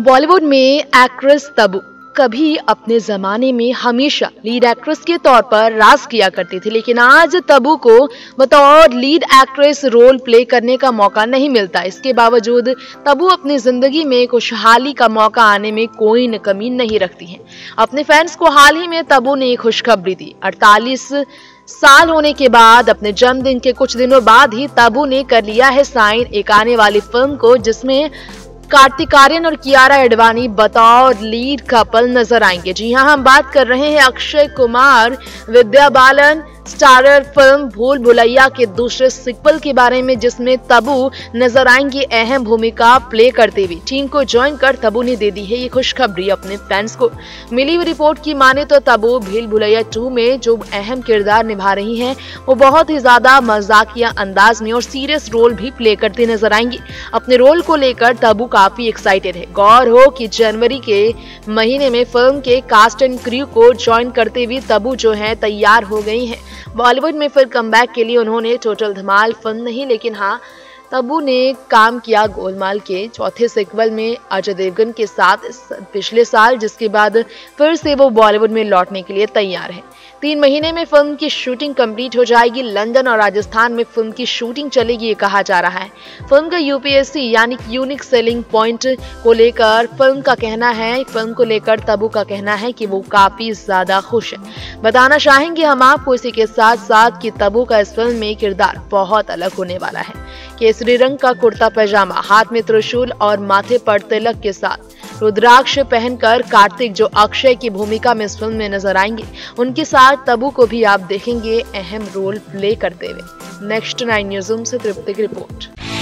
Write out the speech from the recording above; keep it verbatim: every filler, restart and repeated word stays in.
बॉलीवुड में एक्ट्रेस तब्बू कभी अपने जमाने में हमेशा लीड एक्ट्रेस के तौर पर राज किया करती थी, लेकिन आज तब्बू को बतौर लीड एक्ट्रेस रोल प्ले करने का मौका नहीं मिलता। इसके बावजूद तब्बू अपनी जिंदगी में खुशहाली का मौका आने में कोई न कमी नहीं रखती हैं। अपने फैंस को हाल ही में तब्बू ने एक खुशखबरी दी। अड़तालीस साल होने के बाद अपने जन्मदिन के कुछ दिनों बाद ही तब्बू ने कर लिया है साइन एक आने वाली फिल्म को, जिसमें कार्तिक आर्यन और कियारा एडवाणी बतौर लीड कपल नजर आएंगे। जी हां, हम बात कर रहे हैं अक्षय कुमार विद्या बालन स्टारर फिल्म भूल भुलैया के दूसरे सीक्वल के बारे में, जिसमें तब्बू नजर आएंगी अहम भूमिका प्ले करते हुए। टीम को ज्वाइन कर तब्बू ने दे दी है ये खुशखबरी अपने फैंस को। मिली हुई रिपोर्ट की माने तो तब्बू भूल भुलैया टू में जो अहम किरदार निभा रही हैं वो बहुत ही ज्यादा मजाकिया अंदाज में और सीरियस रोल भी प्ले करती नजर आएंगी। अपने रोल को लेकर तब्बू काफी एक्साइटेड है। गौर हो कि जनवरी के महीने में फिल्म के कास्ट एंड क्रू को ज्वाइन करते हुए तब्बू जो है तैयार हो गई हैं। बॉलीवुड में फिर कमबैक के लिए उन्होंने टोटल धमाल फिल्म नहीं, लेकिन हाँ तब्बू ने काम किया गोलमाल के चौथे सीक्वल में अजय देवगन के साथ पिछले साल, जिसके बाद फिर से वो बॉलीवुड में लौटने के लिए तैयार है। तीन महीने में फिल्म की शूटिंग कंप्लीट हो जाएगी। लंदन और राजस्थान में फिल्म की शूटिंग चलेगी ये कहा जा रहा है। फिल्म का यूपीएससी यानी यूनिक सेलिंग पॉइंट को लेकर फिल्म का कहना है फिल्म को लेकर तब्बू का कहना है कि वो काफी ज्यादा खुश है। बताना चाहेंगे हम आपको इसी के साथ साथ कि तब्बू का इस फिल्म में किरदार बहुत अलग होने वाला है। केसरी रंग का कुर्ता पैजामा, हाथ में त्रिशूल और माथे पर तिलक के साथ रुद्राक्ष पहनकर कार्तिक जो अक्षय की भूमिका में इस फिल्म में नजर आएंगे, उनके साथ तब्बू को भी आप देखेंगे अहम रोल प्ले करते हुए। नेक्स्ट नाइन न्यूज़ से तृप्ति की रिपोर्ट।